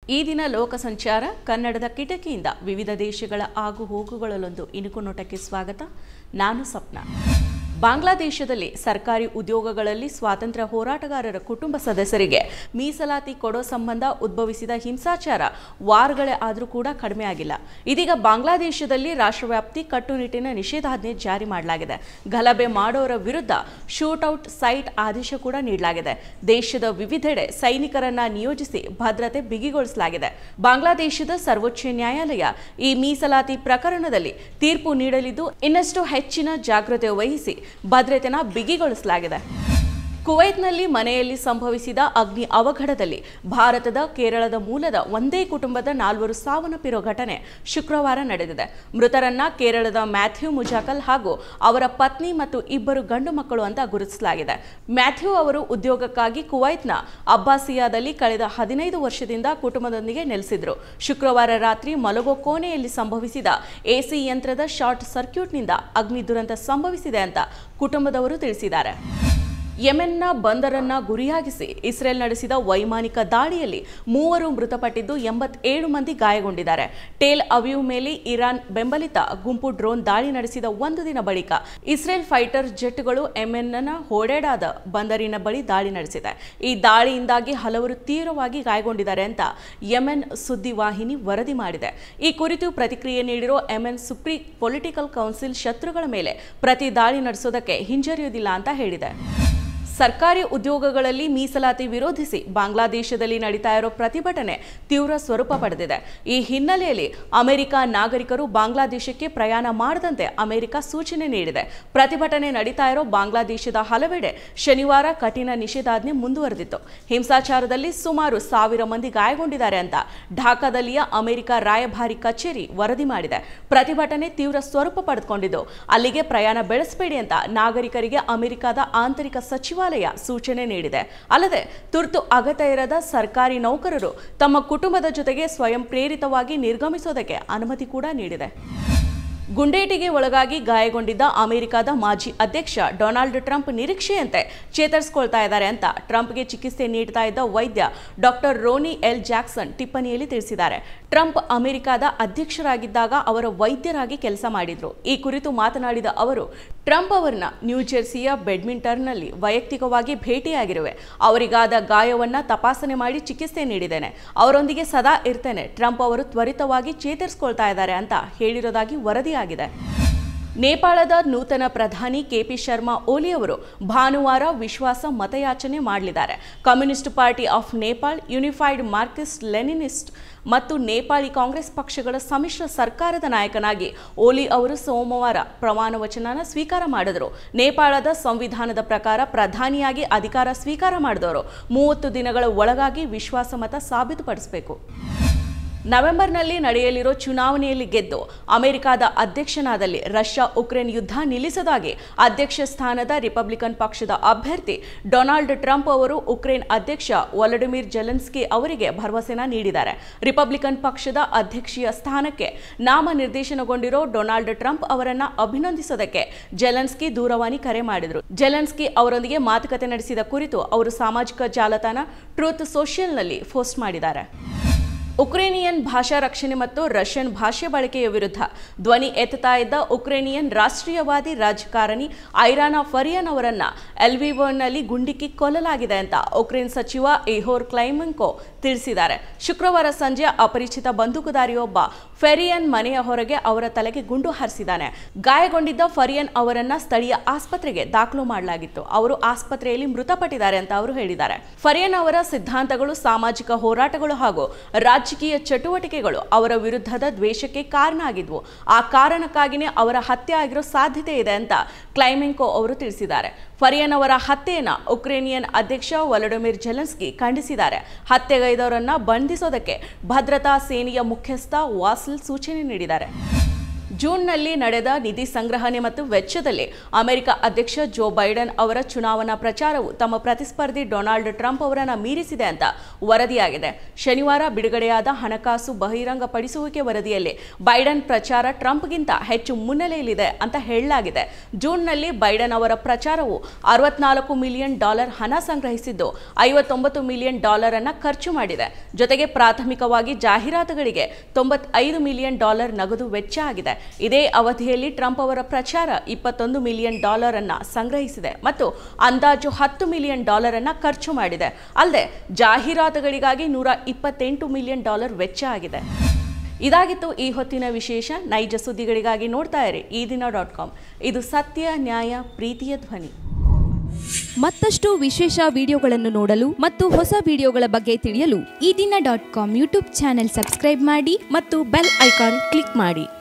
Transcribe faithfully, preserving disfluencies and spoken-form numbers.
ಈ ದಿನ ಲೋಕ ಸಂಚಾರ ಕನ್ನಡದ ಕಿಟಕಿಯಿಂದ ವಿವಿಧ ದೇಶಗಳ ಆಗು ಹೋಗುಗಳಲ್ಲೊಂದು ಇಣುಕು ನೋಟಕ್ಕೆ ಸ್ವಾಗತ. ನಾನು ಸಪ್ನಾ. ಬಾಂಗ್ಲಾದೇಶದಲ್ಲಿ ಸರ್ಕಾರಿ ಉದ್ಯೋಗಗಳಲ್ಲಿ ಸ್ವಾತಂತ್ರ್ಯ ಹೋರಾಟಗಾರರ ಕುಟುಂಬ ಸದಸ್ಯರಿಗೆ ಮೀಸಲಾತಿ ಕೊಡೋ ಸಂಬಂಧ ಉದ್ಭವಿಸಿದ ಹಿಂಸಾಚಾರ ವಾರಗಳೇ ಆದರೂ ಕೂಡ ಕಡಿಮೆ ಆಗಿಲ್ಲ. ಇದೀಗ ಬಾಂಗ್ಲಾದೇಶದಲ್ಲಿ ರಾಷ್ಟ್ರವ್ಯಾಪ್ತಿ ಕಟ್ಟುನಿಟ್ಟಿನ ನಿಷೇಧಾಜ್ಞೆ ಜಾರಿ ಮಾಡಲಾಗಿದೆ. ಗಲಭೆ ಮಾಡೋರ ವಿರುದ್ಧ ಶೂಟ್ಔಟ್ ಸೈಟ್ ಆದೇಶ ಕೂಡ ನೀಡಲಾಗಿದೆ. ದೇಶದ ವಿವಿಧೆಡೆ ಸೈನಿಕರನ್ನ ನಿಯೋಜಿಸಿ ಭದ್ರತೆ ಬಿಗಿಗೊಳಿಸಲಾಗಿದೆ. ಬಾಂಗ್ಲಾದೇಶದ ಸರ್ವೋಚ್ಚ ನ್ಯಾಯಾಲಯ ಈ ಮೀಸಲಾತಿ ಪ್ರಕರಣದಲ್ಲಿ ತೀರ್ಪು ನೀಡಲಿದ್ದು ಇನ್ನಷ್ಟು ಹೆಚ್ಚಿನ ಜಾಗೃತೆ ವಹಿಸಿ ಭದ್ರತೆನ ಬಿಗಿಗೊಳಿಸಲಾಗಿದೆ. ಕುವೈತ್ನಲ್ಲಿ ಮನೆಯಲ್ಲಿ ಸಂಭವಿಸಿದ ಅಗ್ನಿ ಅವಘಡದಲ್ಲಿ ಭಾರತದ ಕೇರಳದ ಮೂಲದ ಒಂದೇ ಕುಟುಂಬದ ನಾಲ್ವರು ಸಾವನ್ನಪ್ಪಿರೋ ಘಟನೆ ಶುಕ್ರವಾರ ನಡೆದಿದೆ. ಮೃತರನ್ನ ಕೇರಳದ ಮ್ಯಾಥ್ಯೂ ಮುಜಾಕಲ್ ಹಾಗೂ ಅವರ ಪತ್ನಿ ಮತ್ತು ಇಬ್ಬರು ಗಂಡು ಮಕ್ಕಳು ಅಂತ ಗುರುತಿಸಲಾಗಿದೆ. ಮ್ಯಾಥ್ಯೂ ಅವರು ಉದ್ಯೋಗಕ್ಕಾಗಿ ಕುವೈತ್ನ ಅಬ್ಬಾಸಿಯಾದಲ್ಲಿ ಕಳೆದ ಹದಿನೈದು ವರ್ಷದಿಂದ ಕುಟುಂಬದೊಂದಿಗೆ ನೆಲೆಸಿದ್ರು. ಶುಕ್ರವಾರ ರಾತ್ರಿ ಮಲಗೋ ಕೋಣೆಯಲ್ಲಿ ಸಂಭವಿಸಿದ ಎಸಿ ಯಂತ್ರದ ಶಾರ್ಟ್ ಸರ್ಕ್ಯೂಟ್ನಿಂದ ಅಗ್ನಿ ದುರಂತ ಸಂಭವಿಸಿದೆ ಅಂತ ಕುಟುಂಬದವರು ತಿಳಿಸಿದ್ದಾರೆ. ಯೆಮೆನ್ನ ಬಂದರನ್ನ ಗುರಿಯಾಗಿಸಿ ಇಸ್ರೇಲ್ ನಡೆಸಿದ ವೈಮಾನಿಕ ದಾಳಿಯಲ್ಲಿ ಮೂವರು ಮೃತಪಟ್ಟಿದ್ದು ಎಂಬತ್ತೇಳು ಮಂದಿ ಗಾಯಗೊಂಡಿದ್ದಾರೆ. ಟೇಲ್ ಅವೀವ್ ಮೇಲೆ ಇರಾನ್ ಬೆಂಬಲಿತ ಗುಂಪು ಡ್ರೋನ್ ದಾಳಿ ನಡೆಸಿದ ಒಂದು ದಿನ ಬಳಿಕ ಇಸ್ರೇಲ್ ಫೈಟರ್ ಜೆಟ್ಗಳು ಯೆಮೆನ್ನ ಹೋಡೆಡಾದ ಬಂದರಿನ ಬಳಿ ದಾಳಿ ನಡೆಸಿದೆ. ಈ ದಾಳಿಯಿಂದಾಗಿ ಹಲವರು ತೀವ್ರವಾಗಿ ಗಾಯಗೊಂಡಿದ್ದಾರೆ ಅಂತ ಯೆಮೆನ್ ಸುದ್ದಿವಾಹಿನಿ ವರದಿ ಮಾಡಿದೆ. ಈ ಕುರಿತು ಪ್ರತಿಕ್ರಿಯೆ ನೀಡಿರೋ ಯೆಮೆನ್ ಸುಪ್ರೀಂ ಪೊಲಿಟಿಕಲ್ ಕೌನ್ಸಿಲ್ ಶತ್ರುಗಳ ಮೇಲೆ ಪ್ರತಿ ದಾಳಿ ನಡೆಸೋದಕ್ಕೆ ಹಿಂಜರಿಯುವುದಿಲ್ಲ ಅಂತ ಹೇಳಿದೆ. ಸರ್ಕಾರಿ ಉದ್ಯೋಗಗಳಲ್ಲಿ ಮೀಸಲಾತಿ ವಿರೋಧಿಸಿ ಬಾಂಗ್ಲಾದೇಶದಲ್ಲಿ ನಡೀತಾ ಇರೋ ಪ್ರತಿಭಟನೆ ತೀವ್ರ ಸ್ವರೂಪ ಪಡೆದಿದೆ. ಈ ಹಿನ್ನೆಲೆಯಲ್ಲಿ ಅಮೆರಿಕ ನಾಗರಿಕರು ಬಾಂಗ್ಲಾದೇಶಕ್ಕೆ ಪ್ರಯಾಣ ಮಾಡದಂತೆ ಅಮೆರಿಕ ಸೂಚನೆ ನೀಡಿದೆ. ಪ್ರತಿಭಟನೆ ನಡೀತಾ ಇರೋ ಬಾಂಗ್ಲಾದೇಶದ ಹಲವೆಡೆ ಶನಿವಾರ ಕಠಿಣ ನಿಷೇಧಾಜ್ಞೆ ಮುಂದುವರೆದಿತ್ತು. ಹಿಂಸಾಚಾರದಲ್ಲಿ ಸುಮಾರು ಸಾವಿರ ಮಂದಿ ಗಾಯಗೊಂಡಿದ್ದಾರೆ ಅಂತ ಢಾಕಾದಲ್ಲಿಯ ಅಮೆರಿಕ ರಾಯಭಾರಿ ಕಚೇರಿ ವರದಿ ಮಾಡಿದೆ. ಪ್ರತಿಭಟನೆ ತೀವ್ರ ಸ್ವರೂಪ ಪಡೆದುಕೊಂಡಿದ್ದು ಅಲ್ಲಿಗೆ ಪ್ರಯಾಣ ಬೆಳೆಸಬೇಡಿ ಅಂತ ನಾಗರಿಕರಿಗೆ ಅಮೆರಿಕದ ಆಂತರಿಕ ಸಚಿವ ಸೂಚನೆ ನೀಡಿದೆ. ಅಲ್ಲದೆ ತುರ್ತು ಅಗತ್ಯ ಇರದ ಸರ್ಕಾರಿ ನೌಕರರು ತಮ್ಮ ಕುಟುಂಬದ ಜೊತೆಗೆ ಸ್ವಯಂ ಪ್ರೇರಿತವಾಗಿ ನಿರ್ಗಮಿಸೋದಕ್ಕೆ ಅನುಮತಿ ಕೂಡ ನೀಡಿದೆ. ಗುಂಡೇಟಿಗೆ ಒಳಗಾಗಿ ಗಾಯಗೊಂಡಿದ್ದ ಅಮೆರಿಕದ ಮಾಜಿ ಅಧ್ಯಕ್ಷ ಡೊನಾಲ್ಡ್ ಟ್ರಂಪ್ ನಿರೀಕ್ಷೆಯಂತೆ ಚೇತರಿಸಿಕೊಳ್ತಾ ಇದ್ದಾರೆ ಅಂತ ಟ್ರಂಪ್ಗೆ ಚಿಕಿತ್ಸೆ ನೀಡ್ತಾ ಇದ್ದ ವೈದ್ಯ ಡಾಕ್ಟರ್ ರೋನಿ ಎಲ್ ಜಾಕ್ಸನ್ ಟಿಪ್ಪಣಿಯಲ್ಲಿ ತಿಳಿಸಿದ್ದಾರೆ. ಟ್ರಂಪ್ ಅಮೆರಿಕದ ಅಧ್ಯಕ್ಷರಾಗಿದ್ದಾಗ ಅವರ ವೈದ್ಯರಾಗಿ ಕೆಲಸ ಮಾಡಿದ್ರು. ಈ ಕುರಿತು ಮಾತನಾಡಿದ ಅವರು, ಟ್ರಂಪ್ ಅವರನ್ನ ನ್ಯೂಜೆರ್ಸಿಯ ಬೆಡ್ಮಿಂಟನ್ನಲ್ಲಿ ವೈಯಕ್ತಿಕವಾಗಿ ಭೇಟಿಯಾಗಿರುವೆ. ಅವರಿಗಾದ ಗಾಯವನ್ನ ತಪಾಸಣೆ ಮಾಡಿ ಚಿಕಿತ್ಸೆ ನೀಡಿದ್ದೇನೆ. ಅವರೊಂದಿಗೆ ಸದಾ ಇರ್ತೇನೆ. ಟ್ರಂಪ್ ಅವರು ತ್ವರಿತವಾಗಿ ಚೇತರಿಸಿಕೊಳ್ತಾ ಇದ್ದಾರೆ ಅಂತ ಹೇಳಿರೋದಾಗಿ ವರದಿಯಾಗಿದೆ. ನೇಪಾಳದ ನೂತನ ಪ್ರಧಾನಿ ಕೆಪಿ ಶರ್ಮಾ ಓಲಿ ಅವರು ಭಾನುವಾರ ವಿಶ್ವಾಸ ಮತಯಾಚನೆ ಮಾಡಲಿದ್ದಾರೆ. Communist Party of Nepal, Unified Marxist Leninist ಮತ್ತು ನೇಪಾಳಿ ಕಾಂಗ್ರೆಸ್ ಪಕ್ಷಗಳ ಸಮ್ಮಿಶ್ರ ಸರ್ಕಾರದ ನಾಯಕನಾಗಿ ಓಲಿ ಅವರು ಸೋಮವಾರ ಪ್ರಮಾಣ ವಚನ ಸ್ವೀಕಾರ ಮಾಡಿದರು. ನೇಪಾಳದ ಸಂವಿಧಾನದ ಪ್ರಕಾರ ಪ್ರಧಾನಿಯಾಗಿ ಅಧಿಕಾರ ಸ್ವೀಕಾರ ಮಾಡಿದವರು ಮೂವತ್ತು ದಿನಗಳ ಒಳಗಾಗಿ ವಿಶ್ವಾಸಮತ ಸಾಬೀತುಪಡಿಸಬೇಕು. ನವೆಂಬರ್ನಲ್ಲಿ ನಡೆಯಲಿರೋ ಚುನಾವಣೆಯಲ್ಲಿ ಗೆದ್ದು ಅಮೆರಿಕದ ಅಧ್ಯಕ್ಷನಾದಲ್ಲಿ ರಷ್ಯಾ ಉಕ್ರೇನ್ ಯುದ್ಧ ನಿಲ್ಲಿಸದಾಗಿ ಅಧ್ಯಕ್ಷ ಸ್ಥಾನದ ರಿಪಬ್ಲಿಕನ್ ಪಕ್ಷದ ಅಭ್ಯರ್ಥಿ ಡೊನಾಲ್ಡ್ ಟ್ರಂಪ್ ಅವರು ಉಕ್ರೇನ್ ಅಧ್ಯಕ್ಷ ವೊಲಡಿಮಿರ್ ಜೆಲೆನ್ಸ್ಕಿ ಅವರಿಗೆ ಭರವಸೆನ ನೀಡಿದ್ದಾರೆ. ರಿಪಬ್ಲಿಕನ್ ಪಕ್ಷದ ಅಧ್ಯಕ್ಷೀಯ ಸ್ಥಾನಕ್ಕೆ ನಾಮನಿರ್ದೇಶನಗೊಂಡಿರೋ ಡೊನಾಲ್ಡ್ ಟ್ರಂಪ್ ಅವರನ್ನ ಅಭಿನಂದಿಸೋದಕ್ಕೆ ಜೆಲೆನ್ಸ್ಕಿ ದೂರವಾಣಿ ಕರೆ ಮಾಡಿದರು. ಜೆಲೆನ್ಸ್ಕಿ ಅವರೊಂದಿಗೆ ಮಾತುಕತೆ ನಡೆಸಿದ ಕುರಿತು ಅವರು ಸಾಮಾಜಿಕ ಜಾಲತಾಣ ಟ್ರೂತ್ ಸೋಷಿಯಲ್ನಲ್ಲಿ ಪೋಸ್ಟ್ ಮಾಡಿದ್ದಾರೆ. ಉಕ್ರೇನಿಯನ್ ಭಾಷಾ ರಕ್ಷಣೆ ಮತ್ತು ರಷ್ಯನ್ ಭಾಷೆ ಬಳಕೆಯ ವಿರುದ್ಧ ಧ್ವನಿ ಎತ್ತುತ್ತಾ ಇದ್ದ ಉಕ್ರೇನಿಯನ್ ರಾಷ್ಟ್ರೀಯವಾದಿ ರಾಜಕಾರಣಿ ಐರಾನಾ ಫರಿಯನ್ ಅವರನ್ನ ಎಲ್ವಿವೋನಲ್ಲಿ ಗುಂಡಿಕ್ಕಿ ಕೊಲ್ಲಲಾಗಿದೆ ಅಂತ ಉಕ್ರೇನ್ ಸಚಿವ ಇಹೋರ್ ಕ್ಲೈಮೆಂಕೋ ತಿಳಿಸಿದ್ದಾರೆ. ಶುಕ್ರವಾರ ಸಂಜೆ ಅಪರಿಚಿತ ಬಂದೂಕುದಾರಿಯೊಬ್ಬ ಫೆರಿಯನ್ ಮನೆಯ ಹೊರಗೆ ಅವರ ತಲೆಗೆ ಗುಂಡು ಹಾರಿಸಿದ್ದಾನೆ. ಗಾಯಗೊಂಡಿದ್ದ ಫರಿಯನ್ ಅವರನ್ನ ಸ್ಥಳೀಯ ಆಸ್ಪತ್ರೆಗೆ ದಾಖಲು ಮಾಡಲಾಗಿತ್ತು. ಅವರು ಆಸ್ಪತ್ರೆಯಲ್ಲಿ ಮೃತಪಟ್ಟಿದ್ದಾರೆ ಅಂತ ಅವರು ಹೇಳಿದ್ದಾರೆ. ಫರಿಯನ್ ಅವರ ಸಿದ್ಧಾಂತಗಳು, ಸಾಮಾಜಿಕ ಹೋರಾಟಗಳು ಹಾಗೂ ರಾಜಕೀಯ ಚಟುವಟಿಕೆಗಳು ಅವರ ವಿರುದ್ಧದ ದ್ವೇಷಕ್ಕೆ ಕಾರಣ ಆಗಿದ್ವು. ಆ ಕಾರಣಕ್ಕಾಗಿಯೇ ಅವರ ಹತ್ಯೆ ಆಗಿರೋ ಸಾಧ್ಯತೆ ಇದೆ ಅಂತ ಕ್ಲೈಮೆಂಕೋ ಅವರು ತಿಳಿಸಿದ್ದಾರೆ. ಫರಿಯನ್ ಅವರ ಹತ್ಯೆಯನ್ನು ಉಕ್ರೇನಿಯನ್ ಅಧ್ಯಕ್ಷ ವೊಲಡಿಮಿರ್ ಜೆಲೆನ್ಸ್ಕಿ ಖಂಡಿಸಿದ್ದಾರೆ. ಹತ್ಯೆಗೈದವರನ್ನ ಬಂಧಿಸೋದಕ್ಕೆ ಭದ್ರತಾ ಸೇನೆಯ ಮುಖ್ಯಸ್ಥ ವಾಸಿಲ್ ಸೂಚನೆ ನೀಡಿದ್ದಾರೆ. ಜೂನ್ನಲ್ಲಿ ನಡೆದ ನಿಧಿ ಸಂಗ್ರಹಣೆ ಮತ್ತು ವೆಚ್ಚದಲ್ಲಿ ಅಮೆರಿಕ ಅಧ್ಯಕ್ಷ ಜೋ ಬೈಡನ್ ಅವರ ಚುನಾವಣಾ ಪ್ರಚಾರವು ತಮ್ಮ ಪ್ರತಿಸ್ಪರ್ಧಿ ಡೊನಾಲ್ಡ್ ಟ್ರಂಪ್ ಅವರನ್ನು ಮೀರಿಸಿದೆ ಅಂತ ವರದಿಯಾಗಿದೆ. ಶನಿವಾರ ಬಿಡುಗಡೆಯಾದ ಹಣಕಾಸು ಬಹಿರಂಗಪಡಿಸುವಿಕೆ ವರದಿಯಲ್ಲಿ ಬೈಡನ್ ಪ್ರಚಾರ ಟ್ರಂಪ್ಗಿಂತ ಹೆಚ್ಚು ಮುನ್ನೆಲೆಯಲ್ಲಿದೆ ಅಂತ ಹೇಳಲಾಗಿದೆ. ಜೂನ್ನಲ್ಲಿ ಬೈಡನ್ ಅವರ ಪ್ರಚಾರವು ಅರವತ್ನಾಲ್ಕು ಮಿಲಿಯನ್ ಡಾಲರ್ ಹಣ ಸಂಗ್ರಹಿಸಿದ್ದು ಐವತ್ತೊಂಬತ್ತು ಮಿಲಿಯನ್ ಡಾಲರ್ ಅನ್ನ ಖರ್ಚು ಮಾಡಿದೆ. ಜೊತೆಗೆ ಪ್ರಾಥಮಿಕವಾಗಿ ಜಾಹೀರಾತುಗಳಿಗೆ ತೊಂಬತ್ತೈದು ಮಿಲಿಯನ್ ಡಾಲರ್ ನಗದು ವೆಚ್ಚ ಆಗಿದೆ. ಇದೇ ಅವಧಿಯಲ್ಲಿ ಟ್ರಂಪ್ ಅವರ ಪ್ರಚಾರ ಇಪ್ಪತ್ತೊಂದು ಮಿಲಿಯನ್ ಡಾಲರ್ ಅನ್ನ ಸಂಗ್ರಹಿಸಿದೆ ಮತ್ತು ಅಂದಾಜು ಹತ್ತು ಮಿಲಿಯನ್ ಡಾಲರ್ ಅನ್ನ ಖರ್ಚು ಮಾಡಿದೆ. ಅಲ್ಲದೆ ಜಾಹೀರಾತುಗಳಿಗಾಗಿ ನೂರ ಇಪ್ಪತ್ತೆಂಟು ಮಿಲಿಯನ್ ಡಾಲರ್ ವೆಚ್ಚ ಆಗಿದೆ. ಇದಾಗಿತ್ತು ಈ ಹೊತ್ತಿನ ವಿಶೇಷ. ನೈಜ ಸುದ್ದಿಗಳಿಗಾಗಿ ನೋಡ್ತಾ ಇರಿ ಈ ದಿನ ಡಾಟ್ ಕಾಮ್. ಇದು ಸತ್ಯ, ನ್ಯಾಯ, ಪ್ರೀತಿಯ ಧ್ವನಿ. ಮತ್ತಷ್ಟು ವಿಶೇಷ ವಿಡಿಯೋಗಳನ್ನು ನೋಡಲು ಮತ್ತು ಹೊಸ ವಿಡಿಯೋಗಳ ಬಗ್ಗೆ ತಿಳಿಯಲು ಈ ದಿನ dot com YouTube channel subscribe ಮಾಡಿ ಮತ್ತು ಬೆಲ್ ಐಕಾನ್ ಕ್ಲಿಕ್ ಮಾಡಿ.